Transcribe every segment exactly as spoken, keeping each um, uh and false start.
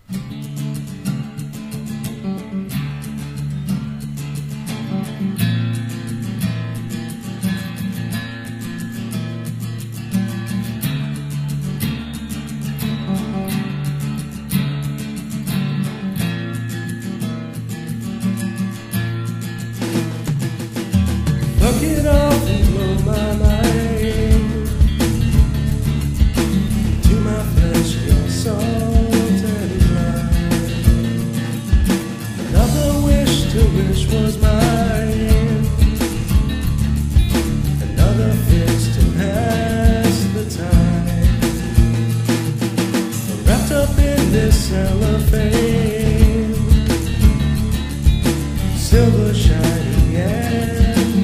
Fuck it off and blow my mind. To my flesh, your salt and light. Another wish to wish was mine. Another fix to pass the time. Wrapped up in this cellophane, silver shining and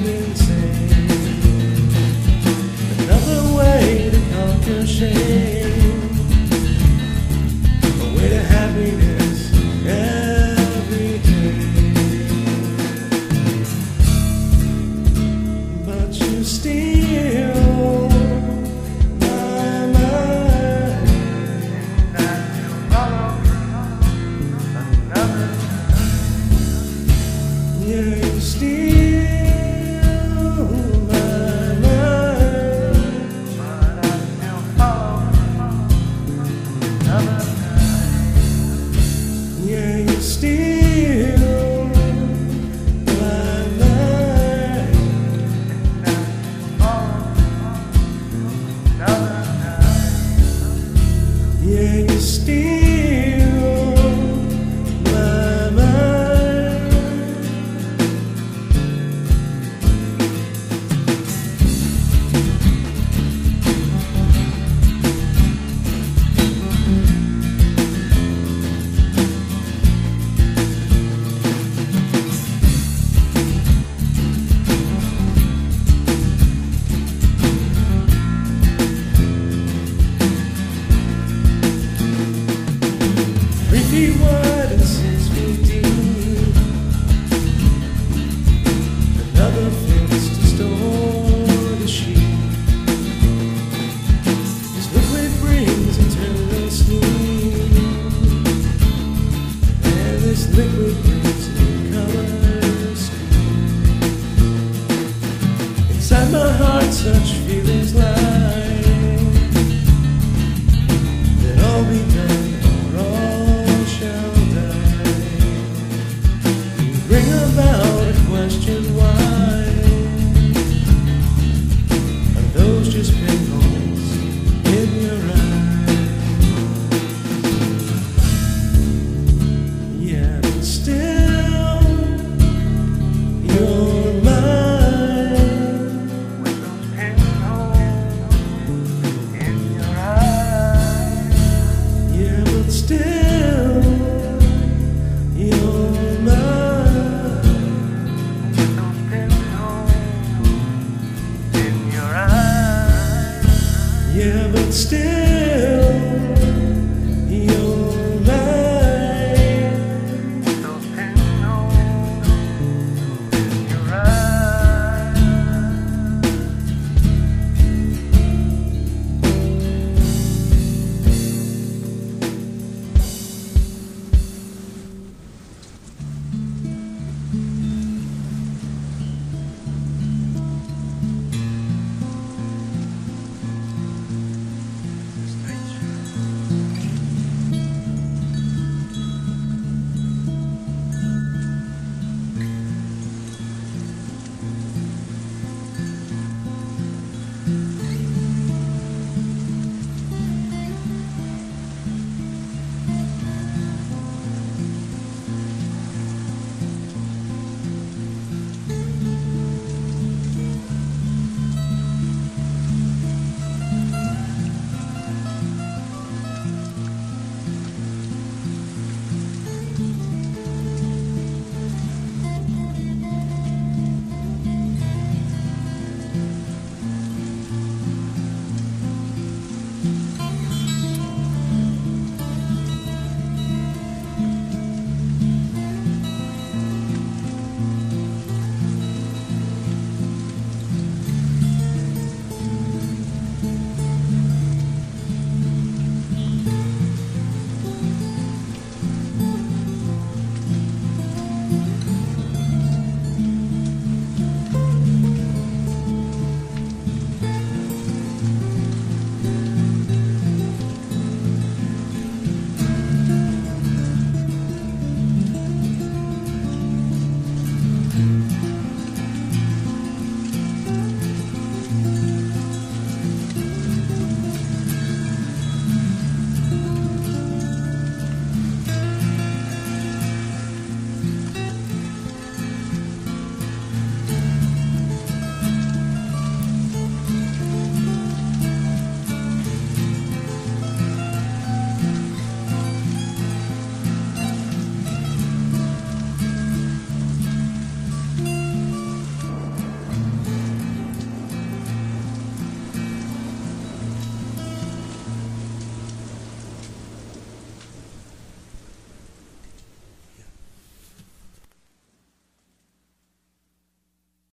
shame, a way to happiness every day. But you steal my mind, and you follow another. Yeah, you steal. Yeah, you steal my mind. Yeah, you steal my mind. He was